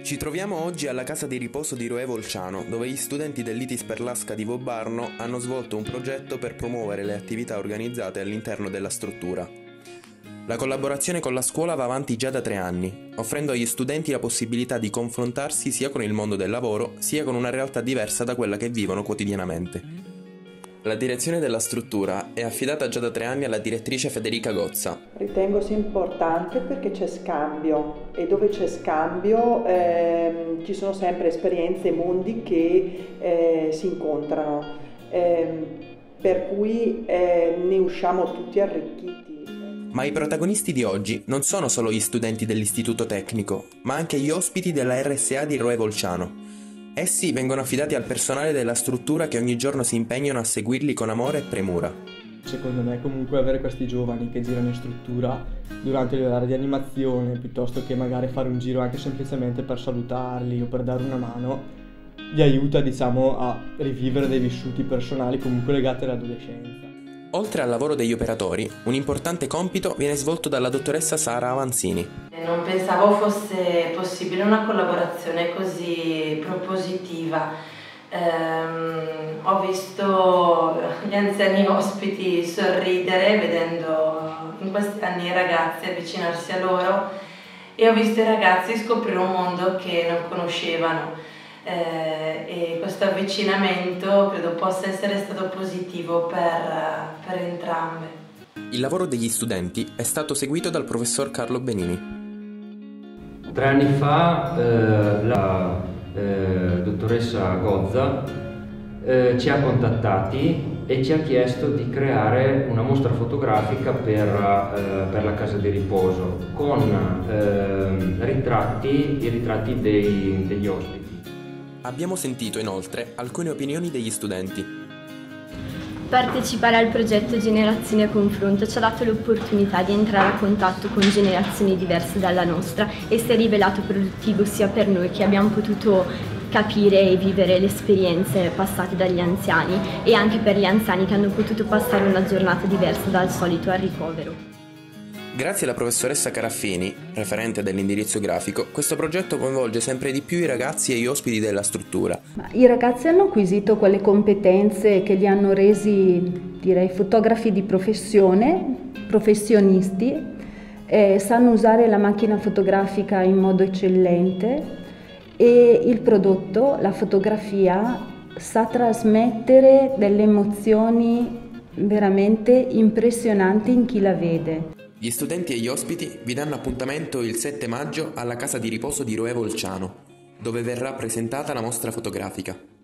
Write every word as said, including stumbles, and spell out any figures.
Ci troviamo oggi alla casa di riposo di Roe Volciano, dove gli studenti dell'I T I S Perlasca di Vobarno hanno svolto un progetto per promuovere le attività organizzate all'interno della struttura. La collaborazione con la scuola va avanti già da tre anni, offrendo agli studenti la possibilità di confrontarsi sia con il mondo del lavoro, sia con una realtà diversa da quella che vivono quotidianamente. La direzione della struttura è affidata già da tre anni alla direttrice Federica Gozza. Ritengo sia importante perché c'è scambio e dove c'è scambio ehm, ci sono sempre esperienze e mondi che eh, si incontrano, ehm, per cui eh, ne usciamo tutti arricchiti. Ma i protagonisti di oggi non sono solo gli studenti dell'istituto tecnico, ma anche gli ospiti della R S A di Roe Volciano. Essi vengono affidati al personale della struttura che ogni giorno si impegnano a seguirli con amore e premura. Secondo me comunque avere questi giovani che girano in struttura durante le ore di animazione, piuttosto che magari fare un giro anche semplicemente per salutarli o per dare una mano, li aiuta, diciamo, a rivivere dei vissuti personali comunque legati all'adolescenza. Oltre al lavoro degli operatori, un importante compito viene svolto dalla dottoressa Sara Avanzini. Non pensavo fosse possibile una collaborazione così propositiva. Ehm, ho visto gli anziani ospiti sorridere vedendo in questi anni i ragazzi avvicinarsi a loro e ho visto i ragazzi scoprire un mondo che non conoscevano. Eh, e questo avvicinamento credo possa essere stato positivo per, per entrambe. Il lavoro degli studenti è stato seguito dal professor Carlo Benini. Tre anni fa eh, la eh, dottoressa Gozza eh, ci ha contattati e ci ha chiesto di creare una mostra fotografica per, eh, per la casa di riposo con eh, ritratti, i ritratti dei, degli ospiti. Abbiamo sentito inoltre alcune opinioni degli studenti. Partecipare al progetto Generazioni a Confronto ci ha dato l'opportunità di entrare a contatto con generazioni diverse dalla nostra e si è rivelato produttivo sia per noi che abbiamo potuto capire e vivere le esperienze passate dagli anziani e anche per gli anziani che hanno potuto passare una giornata diversa dal solito al ricovero. Grazie alla professoressa Caraffini, referente dell'indirizzo grafico, questo progetto coinvolge sempre di più i ragazzi e gli ospiti della struttura. I ragazzi hanno acquisito quelle competenze che li hanno resi, direi, fotografi di professione, professionisti, eh, sanno usare la macchina fotografica in modo eccellente e il prodotto, la fotografia, sa trasmettere delle emozioni veramente impressionanti in chi la vede. Gli studenti e gli ospiti vi danno appuntamento il sette maggio alla casa di riposo di Roe Volciano, dove verrà presentata la mostra fotografica.